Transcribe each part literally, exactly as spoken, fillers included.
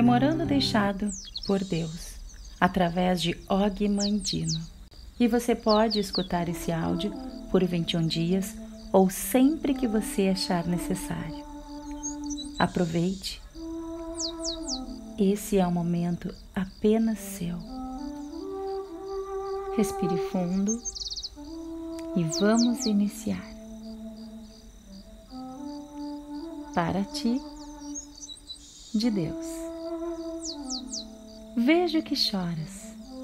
Memorando deixado por Deus, através de Og Mandino. E você pode escutar esse áudio por vinte e um dias ou sempre que você achar necessário. Aproveite. Esse é um momento apenas seu. Respire fundo e vamos iniciar. Para ti, de Deus. Vejo que choras.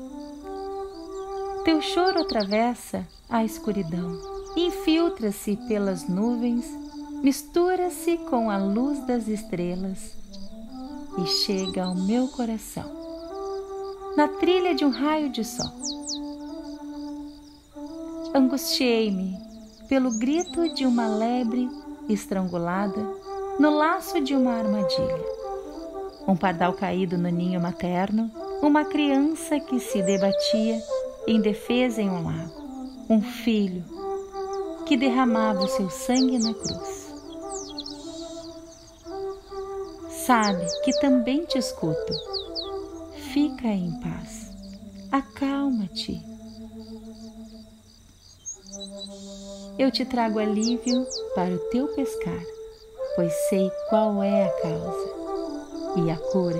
Teu choro atravessa a escuridão, infiltra-se pelas nuvens, mistura-se com a luz das estrelas e chega ao meu coração, na trilha de um raio de sol. Angustiei-me pelo grito de uma lebre estrangulada no laço de uma armadilha. Um pardal caído no ninho materno, uma criança que se debatia em defesa em um lago, um filho que derramava o seu sangue na cruz. Sabe que também te escuto. Fica em paz. Acalma-te. Eu te trago alívio para o teu pescar, pois sei qual é a causa e a cura.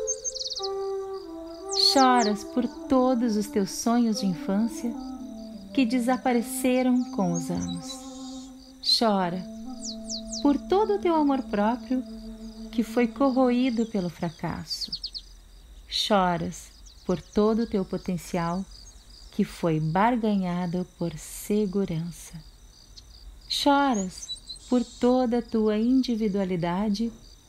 Choras por todos os teus sonhos de infância que desapareceram com os anos. Chora por todo o teu amor próprio que foi corroído pelo fracasso. Choras por todo o teu potencial que foi barganhado por segurança. Choras por toda a tua individualidade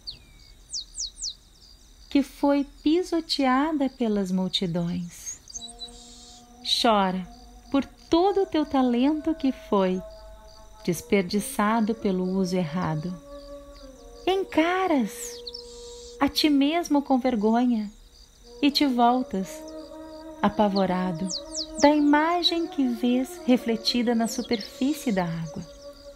que foi pisoteada pelas multidões. Chora por todo o teu talento que foi desperdiçado pelo uso errado. Encaras a ti mesmo com vergonha e te voltas, apavorado, da imagem que vês refletida na superfície da água.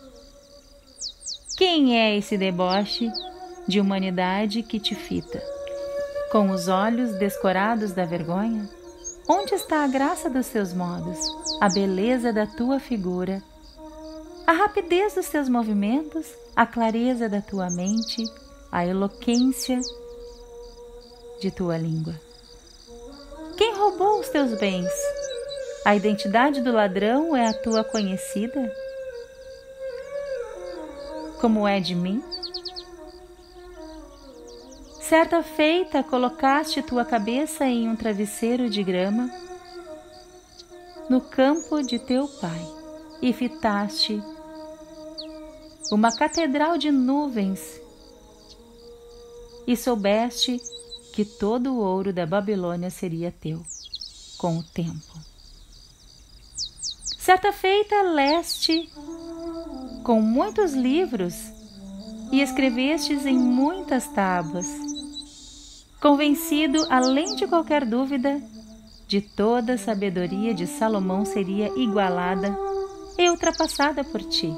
Quem é esse deboche de humanidade que te fita? Com os olhos descorados da vergonha? Onde está a graça dos teus modos, a beleza da tua figura, a rapidez dos teus movimentos, a clareza da tua mente, a eloquência de tua língua? Quem roubou os teus bens? A identidade do ladrão é a tua conhecida? Como é de mim? Certa feita, colocaste tua cabeça em um travesseiro de grama no campo de teu pai e fitaste uma catedral de nuvens e soubeste que todo o ouro da Babilônia seria teu com o tempo. Certa feita, leste com muitos livros e escrevestes em muitas tábuas, convencido, além de qualquer dúvida, de toda a sabedoria de Salomão seria igualada e ultrapassada por ti.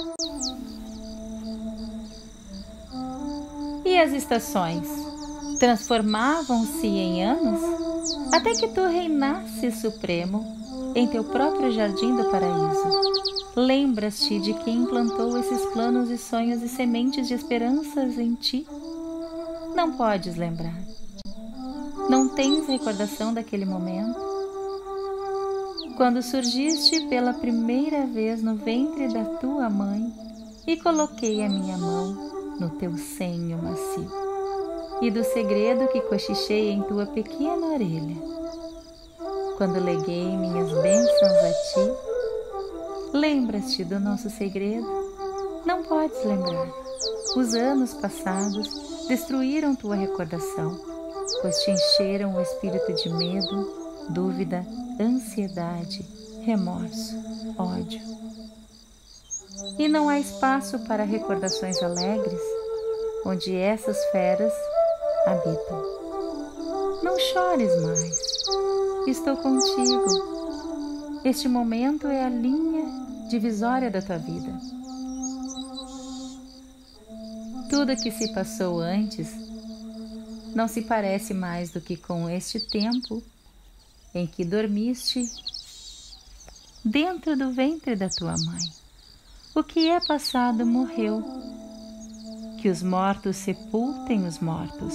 E as estações transformavam-se em anos até que tu reinasses supremo em teu próprio jardim do paraíso. Lembras-te de quem implantou esses planos e sonhos e sementes de esperanças em ti? Não podes lembrar. Não tens recordação daquele momento? Quando surgiste pela primeira vez no ventre da tua mãe e coloquei a minha mão no teu senho macio, e do segredo que cochichei em tua pequena orelha. Quando leguei minhas bênçãos a ti, lembras-te do nosso segredo? Não podes lembrar. Os anos passados destruíram tua recordação, pois te encheram o espírito de medo, dúvida, ansiedade, remorso, ódio. E não há espaço para recordações alegres, onde essas feras habitam. Não chores mais. Estou contigo. Este momento é a linha divisória da tua vida. Tudo que se passou antes não se parece mais do que com este tempo em que dormiste dentro do ventre da tua mãe. O que é passado morreu. Que os mortos sepultem os mortos.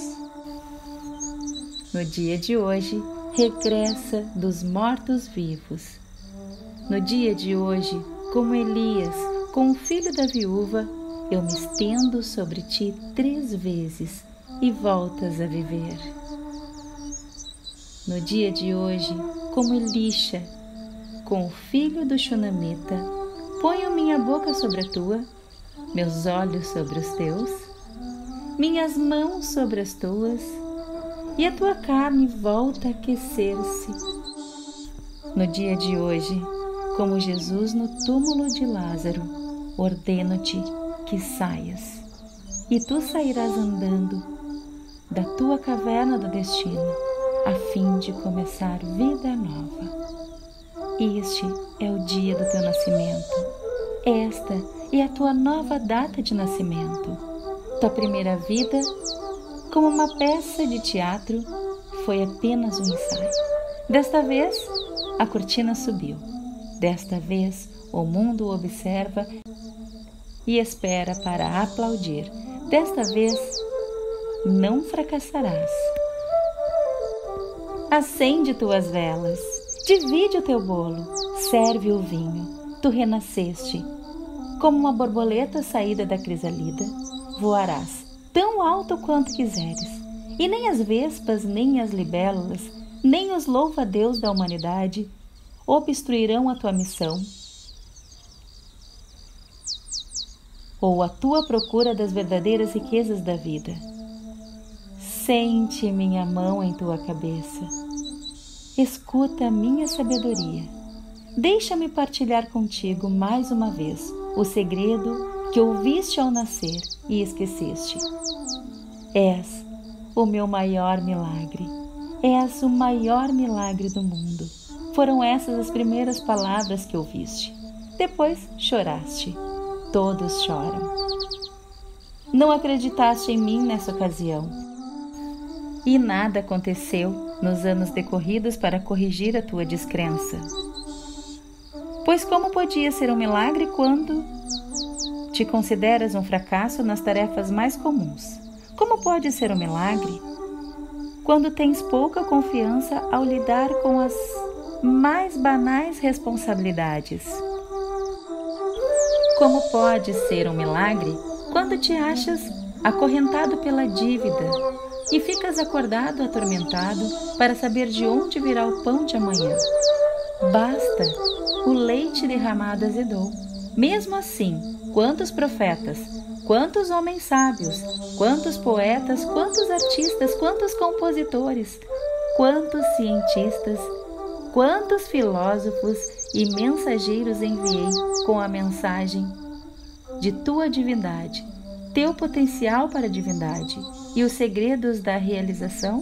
No dia de hoje, regressa dos mortos-vivos. No dia de hoje, como Elias, com o filho da viúva, eu me estendo sobre ti três vezes e voltas a viver. No dia de hoje, como Elisha, com o filho do Shunamita, ponho minha boca sobre a tua, meus olhos sobre os teus, minhas mãos sobre as tuas, e a tua carne volta a aquecer-se. No dia de hoje, como Jesus no túmulo de Lázaro, ordeno-te que saias, e tu sairás andando da tua caverna do destino, a fim de começar vida nova. Este é o dia do teu nascimento. Esta é a tua nova data de nascimento. Tua primeira vida, como uma peça de teatro, foi apenas um ensaio. Desta vez, a cortina subiu. Desta vez, o mundo observa e espera para aplaudir. Desta vez, não fracassarás. Acende tuas velas, divide o teu bolo, serve o vinho. Tu renasceste. Como uma borboleta saída da crisalida, voarás tão alto quanto quiseres, e nem as vespas, nem as libélulas, nem os louva-a-Deus da humanidade obstruirão a tua missão ou a tua procura das verdadeiras riquezas da vida. Sente minha mão em tua cabeça. Escuta a minha sabedoria. Deixa-me partilhar contigo mais uma vez o segredo que ouviste ao nascer e esqueceste. És o meu maior milagre. És o maior milagre do mundo. Foram essas as primeiras palavras que ouviste. Depois choraste. Todos choram. Não acreditaste em mim nessa ocasião. E nada aconteceu nos anos decorridos para corrigir a tua descrença. Pois como podia ser um milagre quando te consideras um fracasso nas tarefas mais comuns? Como pode ser um milagre quando tens pouca confiança ao lidar com as mais banais responsabilidades? Como pode ser um milagre quando te achas acorrentado pela dívida e ficas acordado atormentado para saber de onde virá o pão de amanhã? Basta, o leite derramado azedou. Mesmo assim, quantos profetas, quantos homens sábios, quantos poetas, quantos artistas, quantos compositores, quantos cientistas, quantos filósofos e mensageiros enviei com a mensagem de tua divindade, teu potencial para a divindade e os segredos da realização?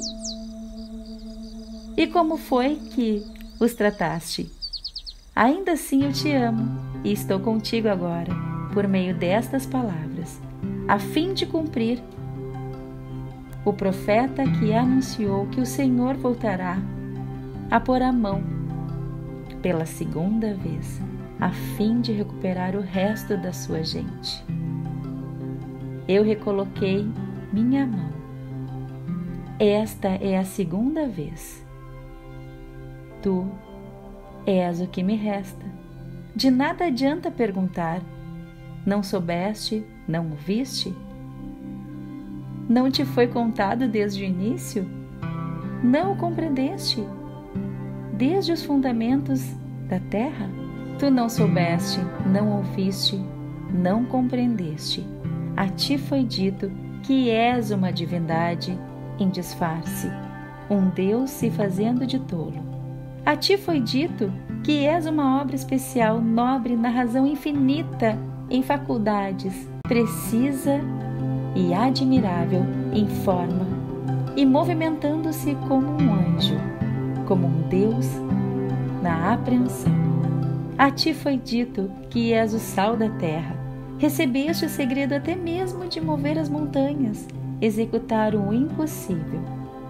E como foi que os trataste? Ainda assim eu te amo e estou contigo agora, por meio destas palavras, a fim de cumprir o profeta que anunciou que o Senhor voltará a pôr a mão pela segunda vez, a fim de recuperar o resto da sua gente. Eu recoloquei minha mão. Esta é a segunda vez. Tu és o que me resta. De nada adianta perguntar. Não soubeste? Não ouviste? Não te foi contado desde o início? Não o compreendeste? Desde os fundamentos da terra? Tu não soubeste, não ouviste, não compreendeste. A ti foi dito que és uma divindade em disfarce, um Deus se fazendo de tolo. A ti foi dito que és uma obra especial, nobre na razão infinita, em faculdades, precisa e admirável em forma, e movimentando-se como um anjo, como um Deus na apreensão. A ti foi dito que és o sal da terra. Recebeste o segredo até mesmo de mover as montanhas, executar o impossível.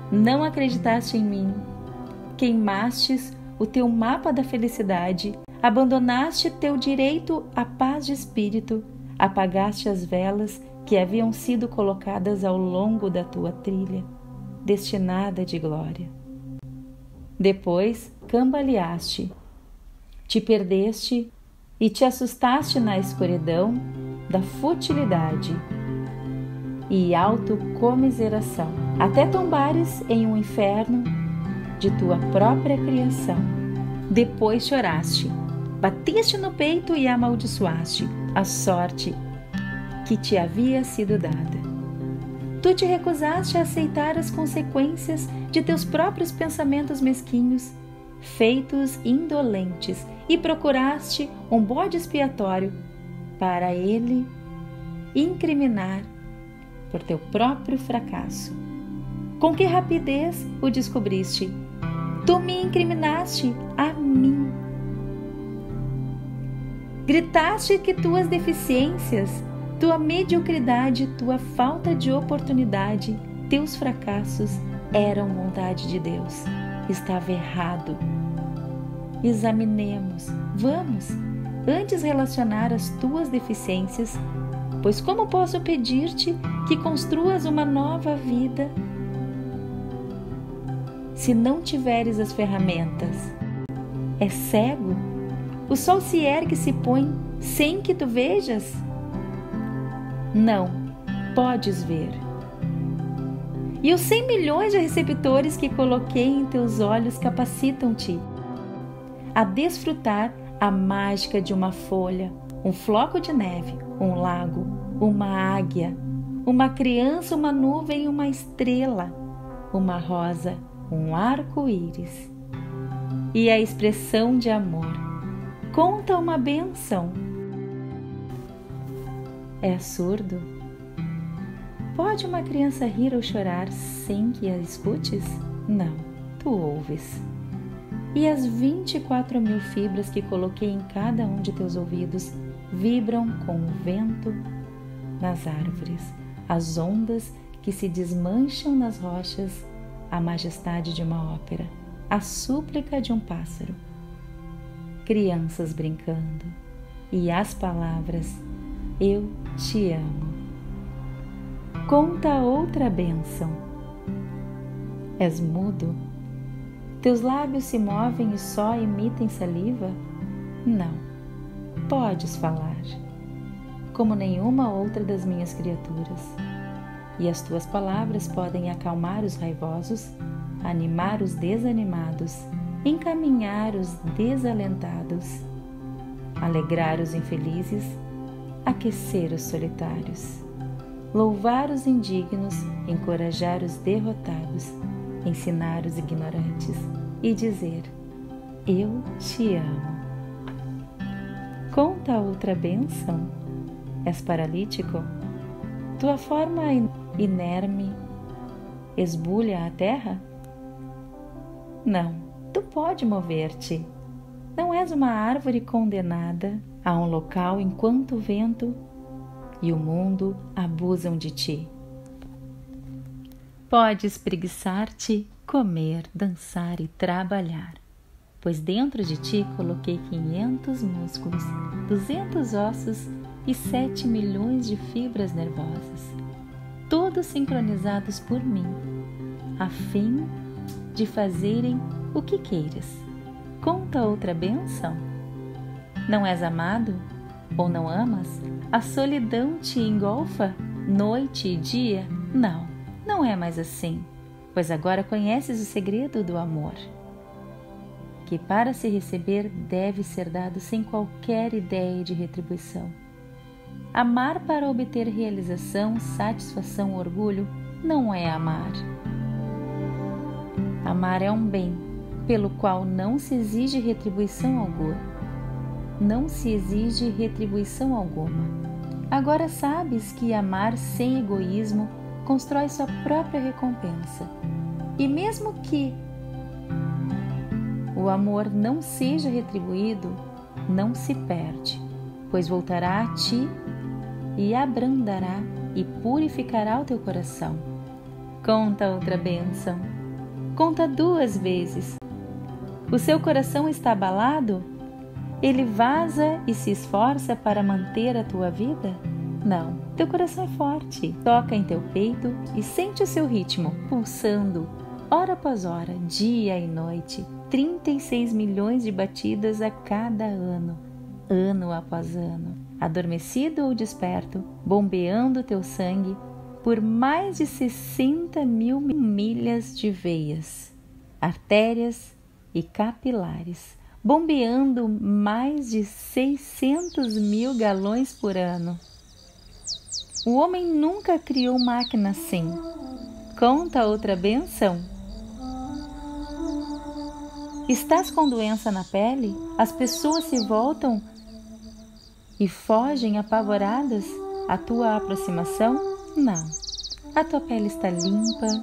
não acreditaste em mim, queimastes o teu mapa da felicidade, abandonaste teu direito à paz de espírito, apagaste as velas que haviam sido colocadas ao longo da tua trilha, destinada de glória. Depois cambaleaste, te perdeste e te assustaste na escuridão da futilidade e autocomiseração, até tombares em um inferno de tua própria criação. Depois choraste, bateste no peito e amaldiçoaste a sorte que te havia sido dada. Tu te recusaste a aceitar as consequências de teus próprios pensamentos mesquinhos, feitos indolentes, e procuraste um bode expiatório para ele incriminar por teu próprio fracasso. Com que rapidez o descobriste? Tu me incriminaste a mim. Gritaste que tuas deficiências, tua mediocridade, tua falta de oportunidade, teus fracassos eram vontade de Deus. Estava errado. Examinemos, vamos, antes relacionar as tuas deficiências, pois como posso pedir-te que construas uma nova vida se não tiveres as ferramentas? É cego? O sol se ergue e se põe sem que tu vejas? Não, podes ver. E os cem milhões de receptores que coloquei em teus olhos capacitam-te a desfrutar a mágica de uma folha, um floco de neve, um lago, uma águia, uma criança, uma nuvem, uma estrela, uma rosa, um arco-íris. E a expressão de amor. Conta uma bênção. É surdo? Pode uma criança rir ou chorar sem que a escutes? Não, tu ouves. E as vinte e quatro mil fibras que coloquei em cada um de teus ouvidos vibram com o vento nas árvores, as ondas que se desmancham nas rochas, a majestade de uma ópera, a súplica de um pássaro, crianças brincando e as palavras eu te amo. Conta outra bênção. És mudo? Teus lábios se movem e só emitem saliva? Não, podes falar, como nenhuma outra das minhas criaturas. E as tuas palavras podem acalmar os raivosos, animar os desanimados, encaminhar os desalentados, alegrar os infelizes, aquecer os solitários, louvar os indignos, encorajar os derrotados, ensinar os ignorantes e dizer: eu te amo. Conta outra bênção. És paralítico? Tua forma inerme esbulha a terra? Não, tu pode mover-te. Não és uma árvore condenada a um local enquanto o vento e o mundo abusam de ti. Podes preguiçar-te, comer, dançar e trabalhar, pois dentro de ti coloquei quinhentos músculos, duzentos ossos e sete milhões de fibras nervosas, todos sincronizados por mim, a fim de fazerem o que queiras. Conta outra bênção. Não és amado? Ou não amas? A solidão te engolfa noite e dia? Não, não é mais assim, pois agora conheces o segredo do amor, que para se receber deve ser dado sem qualquer ideia de retribuição. Amar para obter realização, satisfação ou orgulho não é amar. Amar é um bem, pelo qual não se exige retribuição alguma. Não se exige retribuição alguma. Agora sabes que amar sem egoísmo constrói sua própria recompensa. E mesmo que o amor não seja retribuído, não se perde, pois voltará a ti e abrandará e purificará o teu coração. Conta outra bênção. Conta duas vezes. O seu coração está abalado? Ele vaza e se esforça para manter a tua vida? Não, teu coração é forte. Toca em teu peito e sente o seu ritmo, pulsando, hora após hora, dia e noite. trinta e seis milhões de batidas a cada ano, ano após ano. Adormecido ou desperto, bombeando teu sangue por mais de sessenta mil milhas de veias, artérias e capilares, bombeando mais de seiscentos mil galões por ano. O homem nunca criou máquina assim. Conta outra benção. Estás com doença na pele? As pessoas se voltam e fogem apavoradas à tua aproximação? Não, a tua pele está limpa,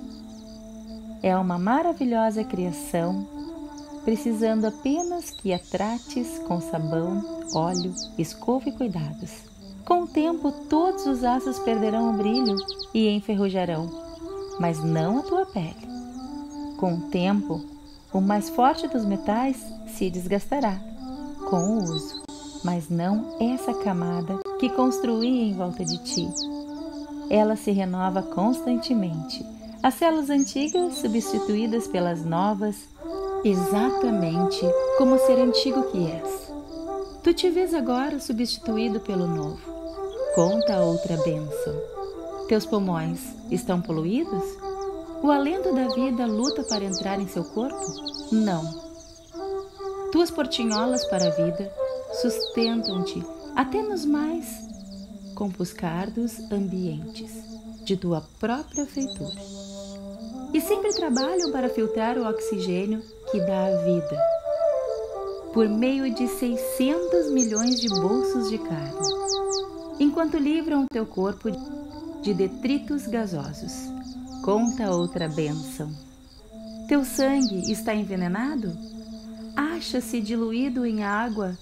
é uma maravilhosa criação, precisando apenas que a trates com sabão, óleo, escova e cuidados. Com o tempo, todos os aços perderão o brilho e enferrujarão, mas não a tua pele. Com o tempo, o mais forte dos metais se desgastará com o uso, mas não essa camada que construí em volta de ti. Ela se renova constantemente. As células antigas substituídas pelas novas, exatamente como o ser antigo que és. Tu te vês agora substituído pelo novo. Conta outra bênção. Teus pulmões estão poluídos? O alento da vida luta para entrar em seu corpo? Não. Tuas portinholas para a vida sustentam-te até nos mais compuscardos ambientes de tua própria feitura e sempre trabalham para filtrar o oxigênio que dá a vida por meio de seiscentos milhões de bolsos de carne, enquanto livram o teu corpo de detritos gasosos. Conta outra bênção. Teu sangue está envenenado? Acha-se diluído em água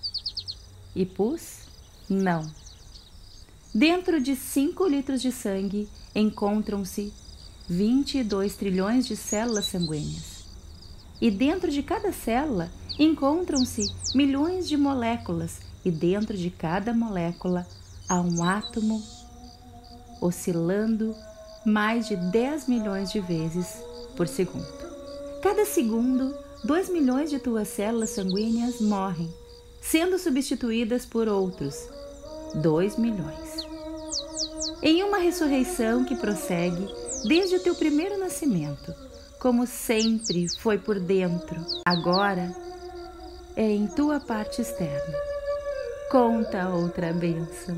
e pus? Não. Dentro de cinco litros de sangue encontram-se vinte e dois trilhões de células sanguíneas. E dentro de cada célula encontram-se milhões de moléculas, e dentro de cada molécula há um átomo oscilando mais de dez milhões de vezes por segundo. Cada segundo, dois milhões de tuas células sanguíneas morrem, sendo substituídas por outros dois milhões. Em uma ressurreição que prossegue desde o teu primeiro nascimento, como sempre foi por dentro, agora é em tua parte externa. Conta outra bênção.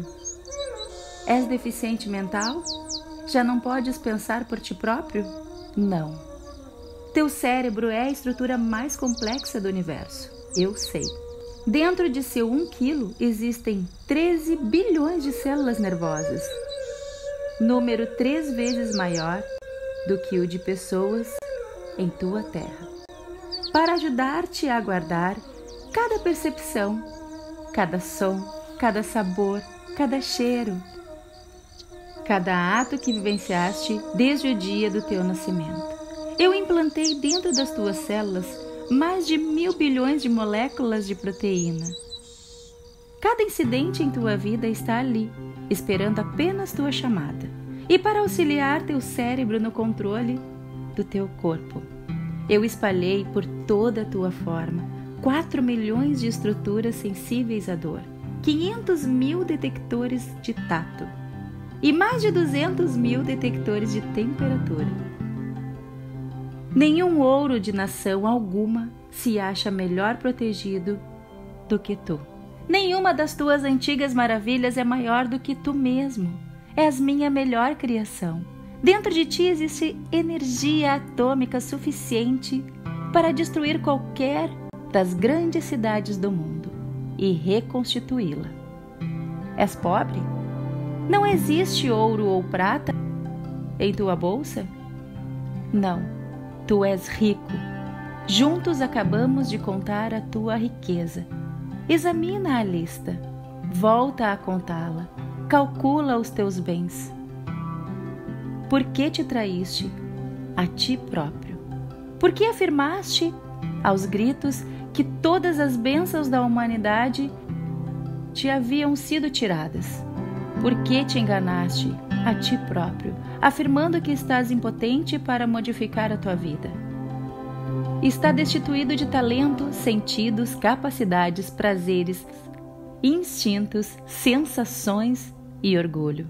És deficiente mental? Já não podes pensar por ti próprio? Não. Teu cérebro é a estrutura mais complexa do universo. Eu sei. Dentro de seu um quilo existem treze bilhões de células nervosas, número três vezes maior do que o de pessoas em tua terra, para ajudar-te a guardar cada percepção, cada som, cada sabor, cada cheiro, cada ato que vivenciaste desde o dia do teu nascimento. Eu implantei dentro das tuas células mais de mil bilhões de moléculas de proteína. Cada incidente em tua vida está ali, esperando apenas tua chamada, e para auxiliar teu cérebro no controle do teu corpo. Eu espalhei por toda a tua forma quatro milhões de estruturas sensíveis à dor, quinhentos mil detectores de tato e mais de duzentos mil detectores de temperatura. Nenhum ouro de nação alguma se acha melhor protegido do que tu. Nenhuma das tuas antigas maravilhas é maior do que tu mesmo. És minha melhor criação. Dentro de ti existe energia atômica suficiente para destruir qualquer das grandes cidades do mundo e reconstituí-la. És pobre? Não existe ouro ou prata em tua bolsa? Não, tu és rico. Juntos acabamos de contar a tua riqueza. Examina a lista, volta a contá-la, calcula os teus bens. Por que te traíste a ti próprio? Por que afirmaste aos gritos que todas as bênçãos da humanidade te haviam sido tiradas? Por que te enganaste a ti próprio, afirmando que estás impotente para modificar a tua vida? Está destituído de talento, sentidos, capacidades, prazeres, instintos, sensações e orgulho.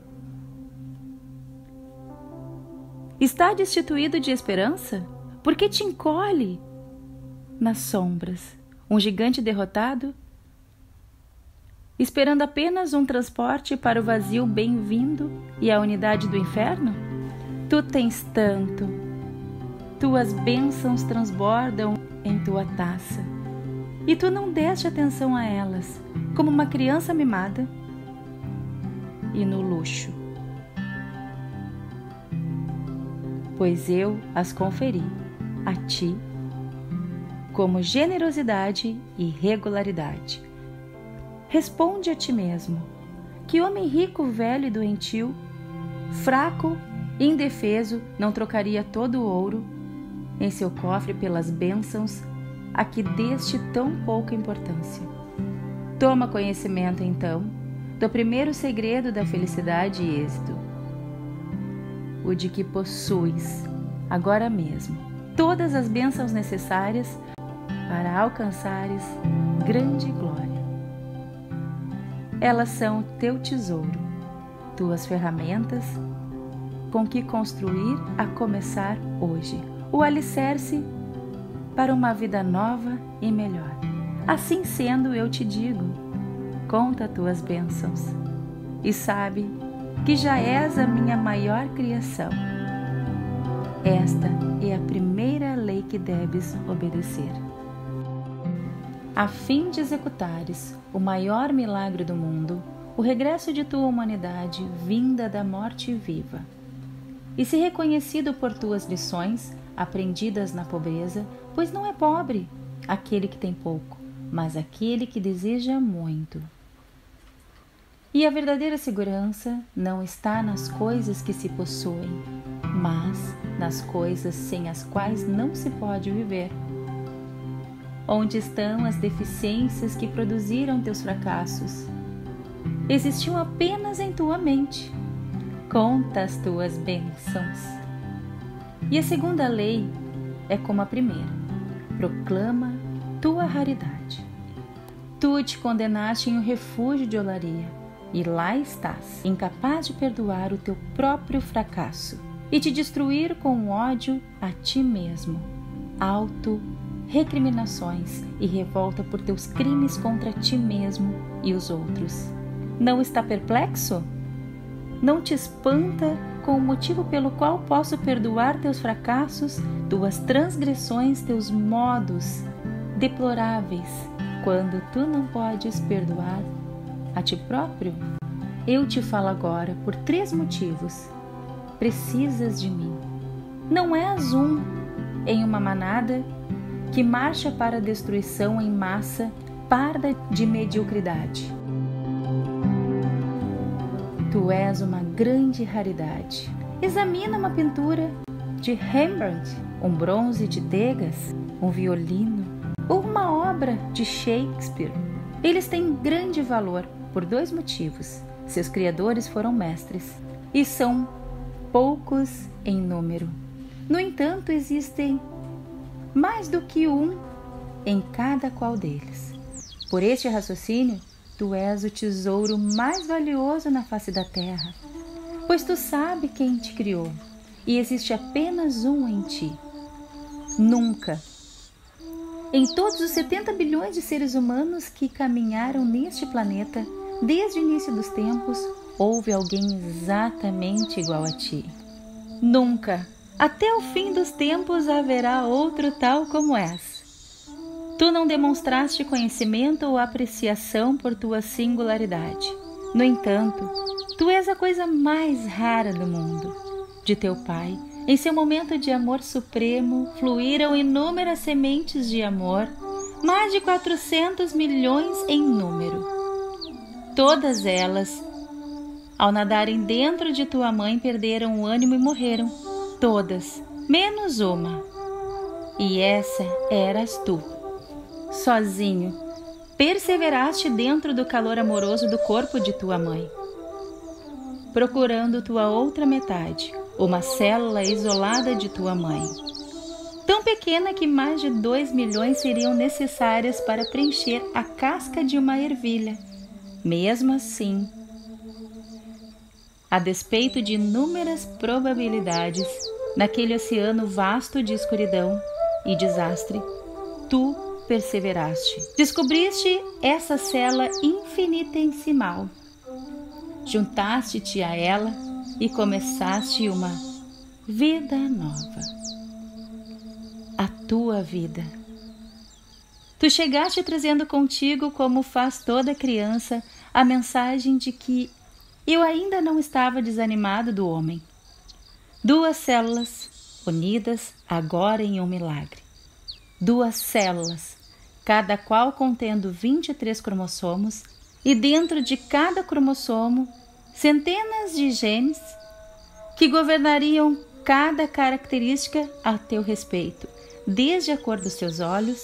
Está destituído de esperança? Por que te encolhe nas sombras, um gigante derrotado, esperando apenas um transporte para o vazio bem-vindo e a unidade do inferno? Tu tens tanto, tuas bênçãos transbordam em tua taça, e tu não deste atenção a elas, como uma criança mimada e no luxo. Pois eu as conferi a ti como generosidade e regularidade. Responde a ti mesmo: que homem rico, velho e doentio, fraco e indefeso, não trocaria todo o ouro em seu cofre pelas bênçãos a que deste tão pouca importância? Toma conhecimento, então, do primeiro segredo da felicidade e êxito, o de que possuis, agora mesmo, todas as bênçãos necessárias para alcançares grande glória. Elas são teu tesouro, tuas ferramentas com que construir a começar hoje, o alicerce para uma vida nova e melhor. Assim sendo, eu te digo, conta tuas bênçãos e sabe que já és a minha maior criação. Esta é a primeira lei que deves obedecer, a fim de executares o maior milagre do mundo, o regresso de tua humanidade vinda da morte viva. E se reconhecido por tuas lições, aprendidas na pobreza, pois não é pobre aquele que tem pouco, mas aquele que deseja muito. E a verdadeira segurança não está nas coisas que se possuem, mas nas coisas sem as quais não se pode viver. Onde estão as deficiências que produziram teus fracassos? Existiam apenas em tua mente. Conta as tuas bênçãos. E a segunda lei é como a primeira: proclama tua raridade. Tu te condenaste em um refúgio de olaria, e lá estás, incapaz de perdoar o teu próprio fracasso e te destruir com ódio a ti mesmo, auto, recriminações e revolta por teus crimes contra ti mesmo e os outros. Não está perplexo? Não te espanta com o motivo pelo qual posso perdoar teus fracassos, tuas transgressões, teus modos deploráveis, quando tu não podes perdoar a ti próprio? Eu te falo agora por três motivos. Precisas de mim. Não és um em uma manada que marcha para a destruição em massa, parda de mediocridade. Tu és uma grande raridade. Examina uma pintura de Rembrandt, um bronze de Degas, um violino ou uma obra de Shakespeare. Eles têm grande valor por dois motivos. Seus criadores foram mestres e são poucos em número. No entanto, existem mais do que um em cada qual deles. Por este raciocínio, tu és o tesouro mais valioso na face da terra, pois tu sabes quem te criou e existe apenas um em ti. Nunca, em todos os setenta bilhões de seres humanos que caminharam neste planeta, desde o início dos tempos, houve alguém exatamente igual a ti. Nunca, até o fim dos tempos, haverá outro tal como és. Tu não demonstraste conhecimento ou apreciação por tua singularidade. No entanto, tu és a coisa mais rara do mundo. De teu Pai, em seu momento de amor supremo, fluíram inúmeras sementes de amor, mais de quatrocentos milhões em número. Todas elas, ao nadarem dentro de tua mãe, perderam o ânimo e morreram. Todas, menos uma. E essa eras tu. Sozinho, perseveraste dentro do calor amoroso do corpo de tua mãe, procurando tua outra metade, uma célula isolada de tua mãe, tão pequena que mais de dois milhões seriam necessárias para preencher a casca de uma ervilha. Mesmo assim, a despeito de inúmeras probabilidades, naquele oceano vasto de escuridão e desastre, tu perseveraste. Descobriste essa célula infinitesimal, juntaste-te a ela e começaste uma vida nova. A tua vida. Tu chegaste trazendo contigo, como faz toda criança, a mensagem de que eu ainda não estava desanimado do homem. Duas células unidas agora em um milagre. Duas células, cada qual contendo vinte e três cromossomos, e dentro de cada cromossomo, centenas de genes que governariam cada característica a teu respeito, desde a cor dos teus olhos,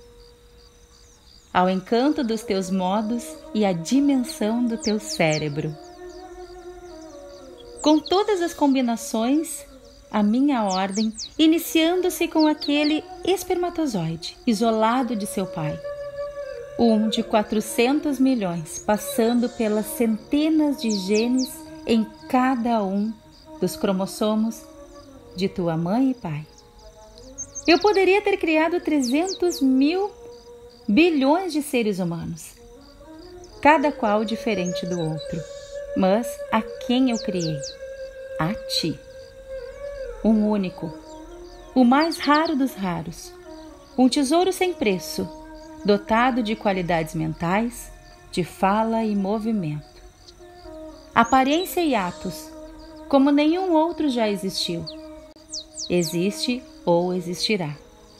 ao encanto dos teus modos e à dimensão do teu cérebro. Com todas as combinações, a minha ordem, iniciando-se com aquele espermatozoide isolado de seu pai, um de quatrocentos milhões, passando pelas centenas de genes em cada um dos cromossomos de tua mãe e pai. Eu poderia ter criado trezentos mil bilhões de seres humanos, cada qual diferente do outro, mas a quem eu criei? A ti. Um único, o mais raro dos raros, um tesouro sem preço, dotado de qualidades mentais, de fala e movimento, aparência e atos, como nenhum outro já existiu, existe ou existirá.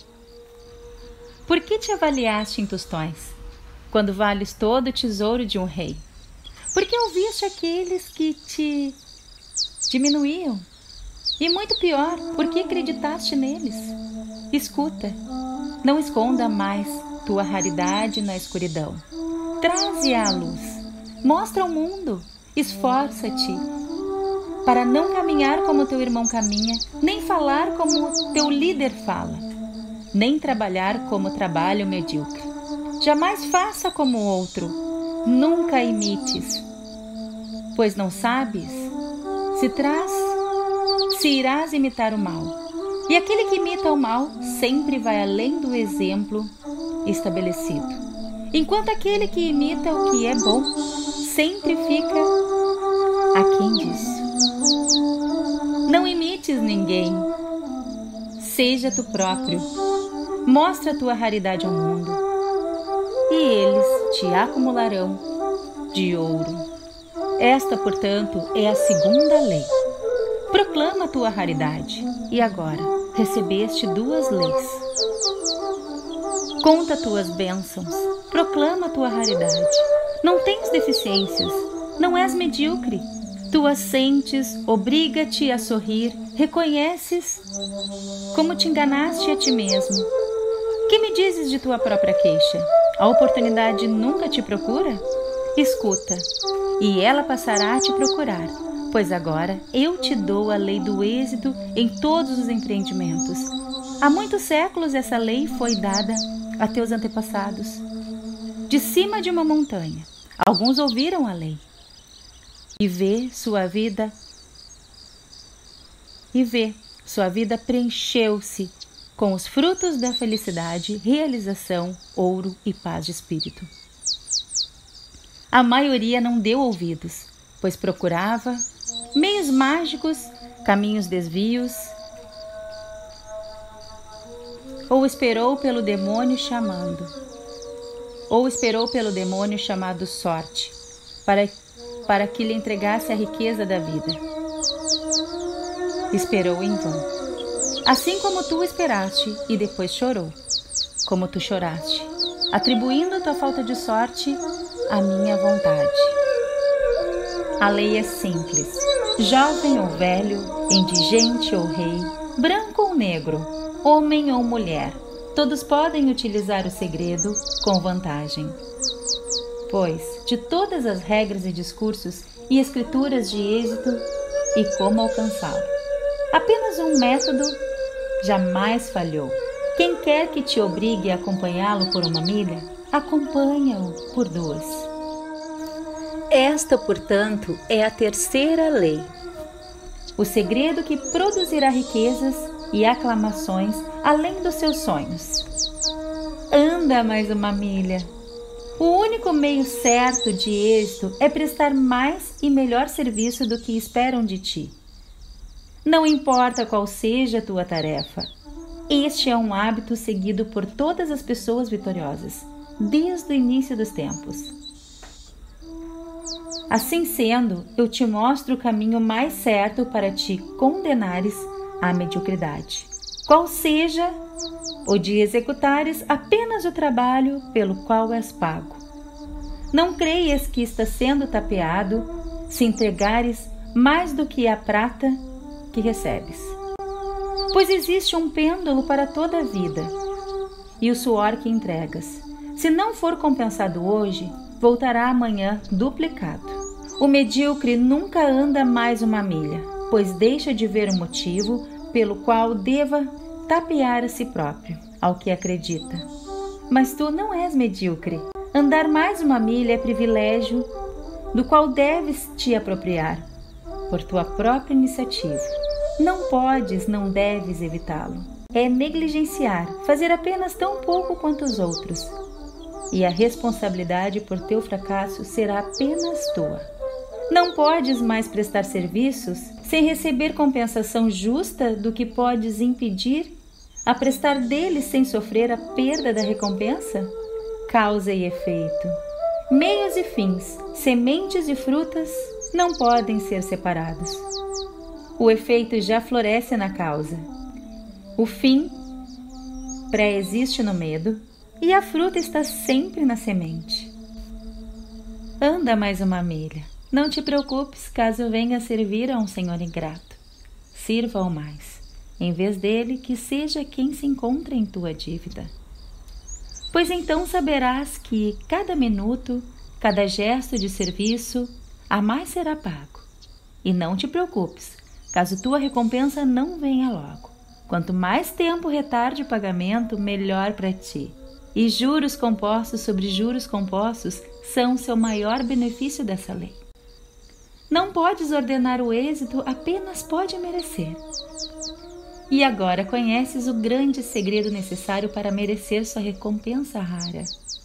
Por que te avaliaste em tostões, quando vales todo o tesouro de um rei? Por que ouviste aqueles que te diminuíam? E muito pior, por que acreditaste neles? Escuta, não esconda mais tua raridade na escuridão. Traze à luz, mostra ao mundo, esforça-te para não caminhar como teu irmão caminha, nem falar como teu líder fala, nem trabalhar como trabalha o medíocre. Jamais faça como o outro, nunca imites, pois não sabes se traz se irás imitar o mal. E aquele que imita o mal sempre vai além do exemplo estabelecido, enquanto aquele que imita o que é bom sempre fica aquém disso. Não imites ninguém, seja tu próprio, mostra a tua raridade ao mundo, e eles te acumularão de ouro. Esta, portanto, é a segunda lei. Proclama a tua raridade, e agora recebeste duas leis. Conta tuas bênçãos, proclama a tua raridade. Não tens deficiências, não és medíocre. Tu as sentes, obriga-te a sorrir, reconheces como te enganaste a ti mesmo. Que me dizes de tua própria queixa? A oportunidade nunca te procura? Escuta, e ela passará a te procurar. Pois agora eu te dou a lei do êxito em todos os empreendimentos. Há muitos séculos essa lei foi dada a teus antepassados. De cima de uma montanha, alguns ouviram a lei. E vê sua vida, e vê, sua vida preencheu-se com os frutos da felicidade, realização, ouro e paz de espírito. A maioria não deu ouvidos, pois procurava meios mágicos, caminhos desvios, ou esperou pelo demônio chamando, ou esperou pelo demônio chamado sorte, para, para que lhe entregasse a riqueza da vida. Esperou em vão, assim como tu esperaste e depois chorou, como tu choraste, atribuindo a tua falta de sorte à minha vontade. A lei é simples. Jovem ou velho, indigente ou rei, branco ou negro, homem ou mulher, todos podem utilizar o segredo com vantagem. Pois, de todas as regras e discursos e escrituras de êxito e como alcançá-lo, apenas um método jamais falhou. Quem quer que te obrigue a acompanhá-lo por uma milha, acompanha-o por duas. Esta, portanto, é a terceira lei. O segredo que produzirá riquezas e aclamações além dos seus sonhos. Anda mais uma milha. O único meio certo de êxito é prestar mais e melhor serviço do que esperam de ti. Não importa qual seja a tua tarefa, este é um hábito seguido por todas as pessoas vitoriosas, desde o início dos tempos. Assim sendo, eu te mostro o caminho mais certo para te condenares à mediocridade, qual seja o de executares apenas o trabalho pelo qual és pago. Não creias que estás sendo tapeado se entregares mais do que a prata que recebes. Pois existe um pêndulo para toda a vida, e o suor que entregas, se não for compensado hoje, voltará amanhã duplicado. O medíocre nunca anda mais uma milha, pois deixa de ver o motivo pelo qual deva tapear a si próprio, ao que acredita. Mas tu não és medíocre. Andar mais uma milha é privilégio do qual deves te apropriar, por tua própria iniciativa. Não podes, não deves evitá-lo. É negligenciar, fazer apenas tão pouco quanto os outros. E a responsabilidade por teu fracasso será apenas tua. Não podes mais prestar serviços sem receber compensação justa do que podes impedir a prestar deles sem sofrer a perda da recompensa? Causa e efeito, meios e fins, sementes e frutas não podem ser separados. O efeito já floresce na causa. O fim pré-existe no medo e a fruta está sempre na semente. Anda mais uma milha. Não te preocupes caso venha servir a um senhor ingrato. Sirva-o mais, em vez dele que seja quem se encontra em tua dívida. Pois então saberás que cada minuto, cada gesto de serviço, a mais será pago. E não te preocupes, caso tua recompensa não venha logo. Quanto mais tempo retarde o pagamento, melhor para ti. E juros compostos sobre juros compostos são o seu maior benefício dessa lei. Não podes ordenar o êxito, apenas pode merecer. E agora conheces o grande segredo necessário para merecer sua recompensa rara.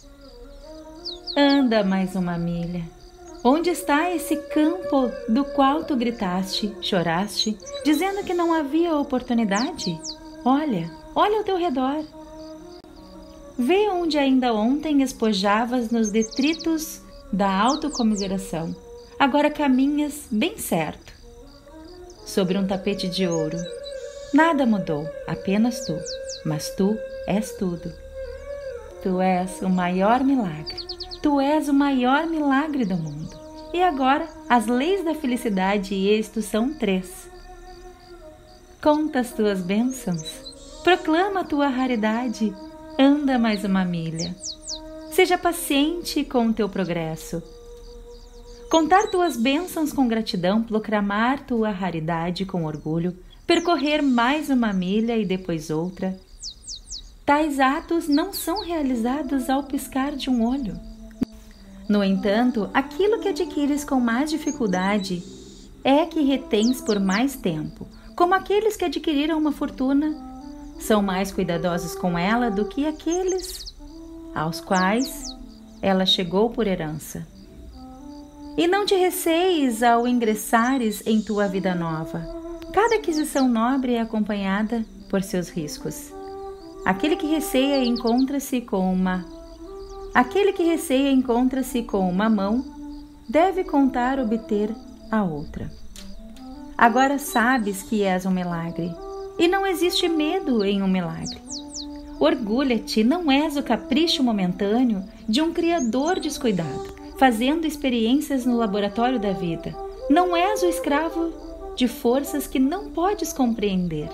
Anda mais uma milha. Onde está esse campo do qual tu gritaste, choraste, dizendo que não havia oportunidade? Olha, olha ao teu redor. Vê onde ainda ontem espojavas nos detritos da autocomiseração. Agora caminhas bem certo, sobre um tapete de ouro. Nada mudou, apenas tu, mas tu és tudo. Tu és o maior milagre, tu és o maior milagre do mundo. E agora, as leis da felicidade e êxito são três. Conta as tuas bênçãos, proclama a tua raridade, anda mais uma milha. Seja paciente com o teu progresso. Contar tuas bênçãos com gratidão, proclamar tua raridade com orgulho, percorrer mais uma milha e depois outra. Tais atos não são realizados ao piscar de um olho. No entanto, aquilo que adquires com mais dificuldade é que retens por mais tempo, como aqueles que adquiriram uma fortuna são mais cuidadosos com ela do que aqueles aos quais ela chegou por herança. E não te receis ao ingressares em tua vida nova. Cada aquisição nobre é acompanhada por seus riscos. Aquele que receia encontra-se com uma Aquele que receia encontra-se com uma mão, deve contar obter a outra. Agora sabes que és um milagre, e não existe medo em um milagre. Orgulha-te, não és o capricho momentâneo de um criador descuidado, fazendo experiências no laboratório da vida. Não és o escravo de forças que não podes compreender.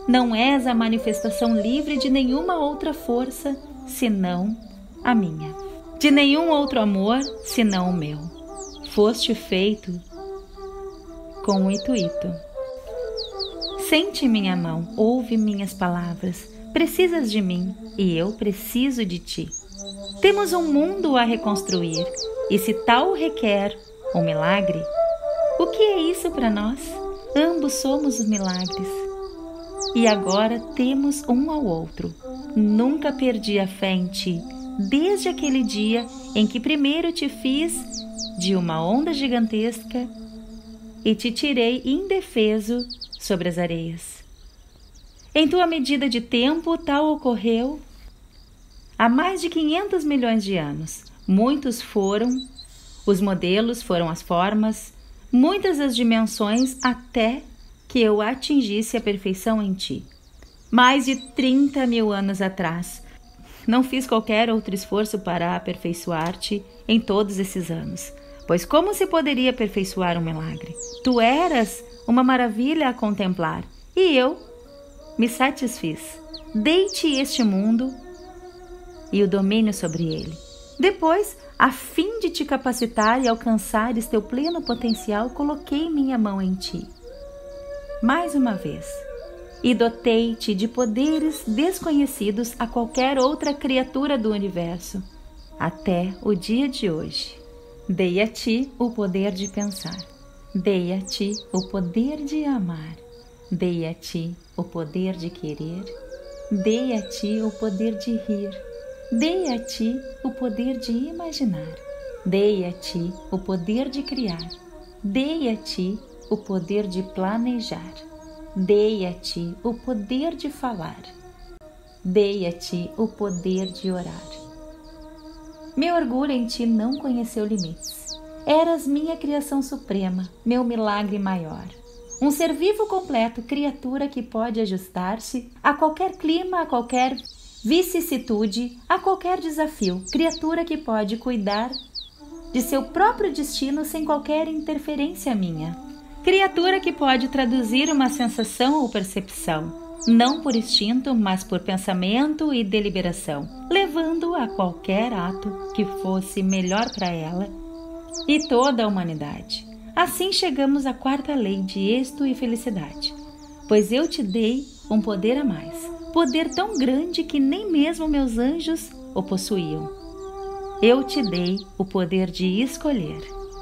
não és a manifestação livre de nenhuma outra força senão a minha, de nenhum outro amor senão o meu. Foste feito com o intuito. Sente minha mão, ouve minhas palavras. Precisas de mim e eu preciso de ti. Temos um mundo a reconstruir e se tal requer um milagre, o que é isso para nós? Ambos somos os milagres. E agora temos um ao outro. Nunca perdi a fé em ti, desde aquele dia em que primeiro te fiz de uma onda gigantesca e te tirei indefeso sobre as areias. Em tua medida de tempo, tal ocorreu há mais de quinhentos milhões de anos. Muitos foram os modelos, foram as formas, muitas as dimensões, até que eu atingisse a perfeição em ti. Mais de trinta mil anos atrás. Não fiz qualquer outro esforço para aperfeiçoar-te em todos esses anos. Pois como se poderia aperfeiçoar um milagre? Tu eras uma maravilha a contemplar, e eu me satisfiz. Dei-te este mundo e o domínio sobre ele. Depois, a fim de te capacitar e alcançares teu pleno potencial, coloquei minha mão em ti. Mais uma vez, e dotei-te de poderes desconhecidos a qualquer outra criatura do universo, até o dia de hoje. Dei a ti o poder de pensar, dei a ti o poder de amar, dei a ti o poder de querer, dei a ti o poder de rir, dei a ti o poder de imaginar, dei a ti o poder de criar, dei a ti o poder de planejar, dei a ti o poder de falar, dei a ti o poder de orar. Meu orgulho em ti não conheceu limites. Eras minha criação suprema, meu milagre maior. Um ser vivo completo, criatura que pode ajustar-se a qualquer clima, a qualquer vicissitude, a qualquer desafio. Criatura que pode cuidar de seu próprio destino sem qualquer interferência minha. Criatura que pode traduzir uma sensação ou percepção, não por instinto, mas por pensamento e deliberação, levando a qualquer ato que fosse melhor para ela e toda a humanidade. Assim chegamos à quarta lei de êxito e felicidade, pois eu te dei um poder a mais, poder tão grande que nem mesmo meus anjos o possuíam. Eu te dei o poder de escolher.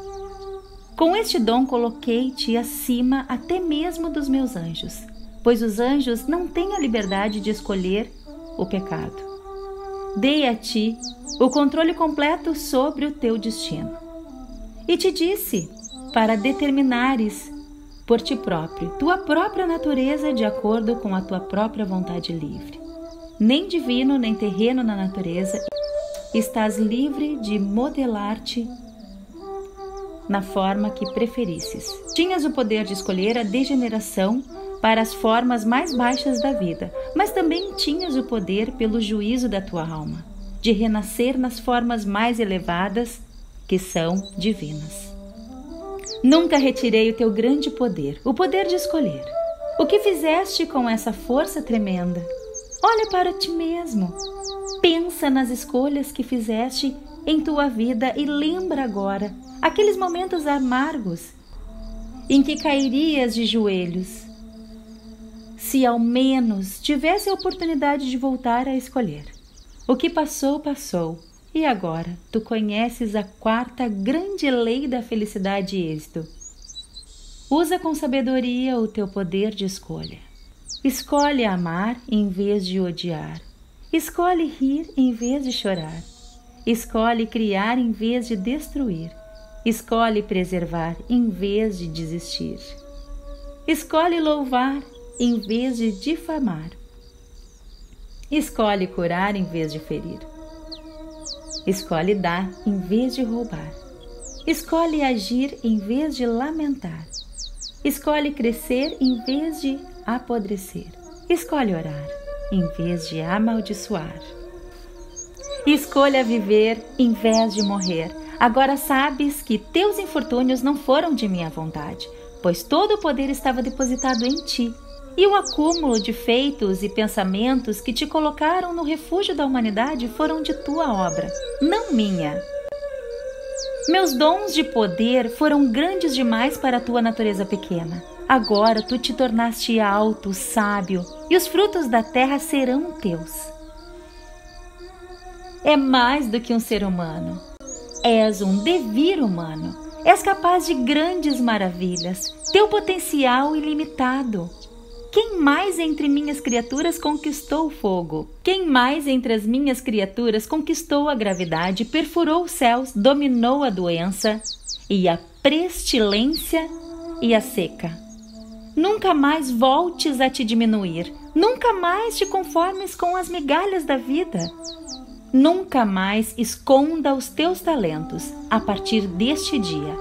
Com este dom coloquei-te acima até mesmo dos meus anjos, pois os anjos não têm a liberdade de escolher o pecado. Dei a ti o controle completo sobre o teu destino. E te disse para determinares por ti próprio, tua própria natureza de acordo com a tua própria vontade livre. Nem divino, nem terreno na natureza, estás livre de modelar-te na forma que preferisses. Tinhas o poder de escolher a degeneração para as formas mais baixas da vida, mas também tinhas o poder pelo juízo da tua alma, de renascer nas formas mais elevadas, que são divinas. Nunca retirei o teu grande poder, o poder de escolher. O que fizeste com essa força tremenda? Olha para ti mesmo. Pensa nas escolhas que fizeste em tua vida e lembra agora aqueles momentos amargos em que cairias de joelhos, se ao menos tivesse a oportunidade de voltar a escolher. O que passou, passou. E agora tu conheces a quarta grande lei da felicidade e êxito. Usa com sabedoria o teu poder de escolha. Escolhe amar em vez de odiar. Escolhe rir em vez de chorar. Escolhe criar em vez de destruir. Escolhe preservar em vez de desistir. Escolhe louvar em vez de difamar. Escolhe curar em vez de ferir. Escolhe dar em vez de roubar. Escolhe agir em vez de lamentar. Escolhe crescer em vez de apodrecer. Escolhe orar em vez de amaldiçoar. Escolha viver em vez de morrer. Agora sabes que teus infortúnios não foram de minha vontade, pois todo o poder estava depositado em ti e o acúmulo de feitos e pensamentos que te colocaram no refúgio da humanidade foram de tua obra, não minha. Meus dons de poder foram grandes demais para a tua natureza pequena. Agora tu te tornaste alto, sábio, e os frutos da terra serão teus. É mais do que um ser humano. És um devir humano. És capaz de grandes maravilhas. Teu potencial ilimitado. Quem mais entre minhas criaturas conquistou o fogo? Quem mais entre as minhas criaturas conquistou a gravidade, perfurou os céus, dominou a doença e a pestilência e a seca? Nunca mais voltes a te diminuir. Nunca mais te conformes com as migalhas da vida. Nunca mais esconda os teus talentos a partir deste dia.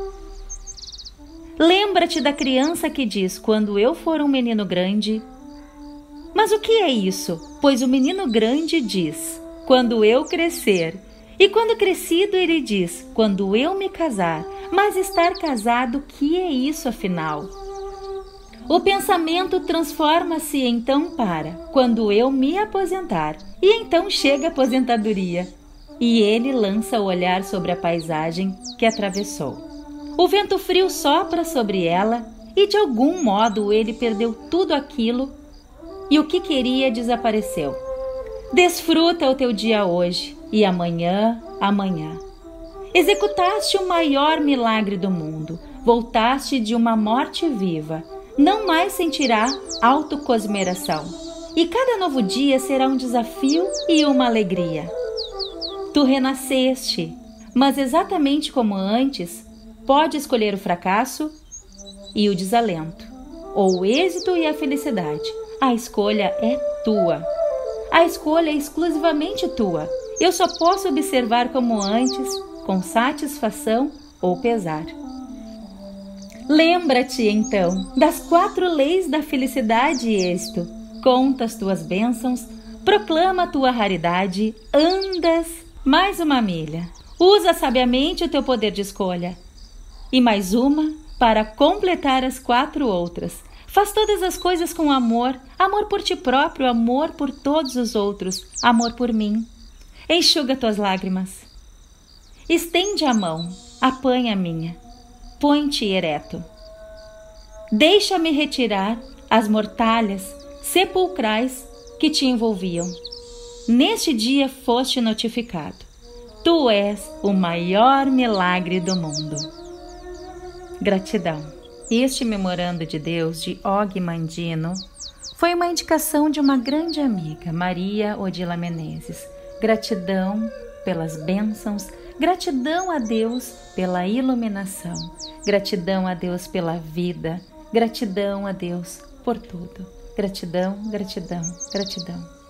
Lembra-te da criança que diz, quando eu for um menino grande. Mas o que é isso? Pois o menino grande diz, quando eu crescer. E quando crescido ele diz, quando eu me casar. Mas estar casado, que é isso afinal? O pensamento transforma-se então para, quando eu me aposentar. E então chega a aposentadoria. E ele lança o olhar sobre a paisagem que atravessou. O vento frio sopra sobre ela e de algum modo ele perdeu tudo aquilo e o que queria desapareceu. Desfruta o teu dia hoje e amanhã, amanhã. Executaste o maior milagre do mundo. Voltaste de uma morte viva. Não mais sentirá autocosmeração. E cada novo dia será um desafio e uma alegria. Tu renasceste, mas exatamente como antes, pode escolher o fracasso e o desalento, ou o êxito e a felicidade. A escolha é tua. A escolha é exclusivamente tua. Eu só posso observar como antes, com satisfação ou pesar. Lembra-te, então, das quatro leis da felicidade e êxito. Conta as tuas bênçãos, proclama a tua raridade, andas mais uma milha. Usa sabiamente o teu poder de escolha. E mais uma para completar as quatro outras. Faz todas as coisas com amor, amor por ti próprio, amor por todos os outros, amor por mim. Enxuga tuas lágrimas. Estende a mão, apanha a minha, põe-te ereto. Deixa-me retirar as mortalhas sepulcrais que te envolviam. Neste dia foste notificado. Tu és o maior milagre do mundo. Gratidão. Este memorando de Deus de Og Mandino foi uma indicação de uma grande amiga, Maria Odila Menezes. Gratidão pelas bênçãos, gratidão a Deus pela iluminação, gratidão a Deus pela vida, gratidão a Deus por tudo. Gratidão, gratidão, gratidão.